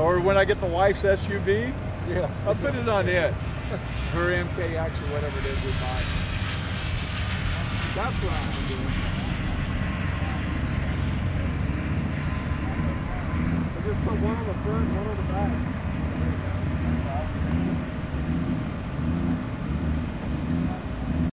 Or when I get the wife's SUV, Yes. I'll put it on it. Her MKX or whatever it is we buy. That's what I'm doing. I just put one on the front and one on the back.